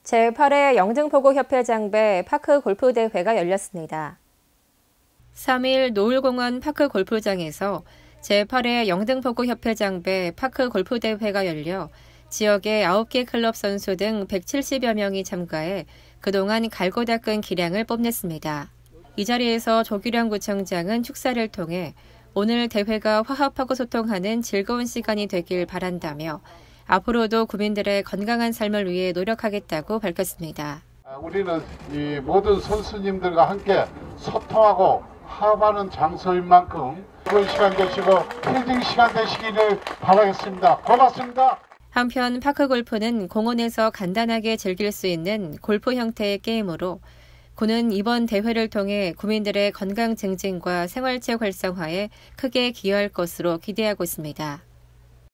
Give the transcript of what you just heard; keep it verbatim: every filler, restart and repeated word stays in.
제팔 회 영등포구협회 장배 파크 골프 대회가 열렸습니다. 삼 일 노을공원 파크 골프장에서 제팔 회 영등포구협회 장배 파크 골프 대회가 열려 지역의 아홉 개 클럽 선수 등 백칠십여 명이 참가해 그동안 갈고 닦은 기량을 뽐냈습니다. 이 자리에서 조규량 구청장은 축사를 통해 오늘 대회가 화합하고 소통하는 즐거운 시간이 되길 바란다며 앞으로도 구민들의 건강한 삶을 위해 노력하겠다고 밝혔습니다. 우리는 이 모든 선수님들과 함께 소통하고 화합하는 장소인 만큼 좋은 시간 되시고 힐링 시간 되시기를 바라겠습니다. 고맙습니다. 한편 파크골프는 공원에서 간단하게 즐길 수 있는 골프 형태의 게임으로 구는 이번 대회를 통해 구민들의 건강 증진과 생활체 활성화에 크게 기여할 것으로 기대하고 있습니다.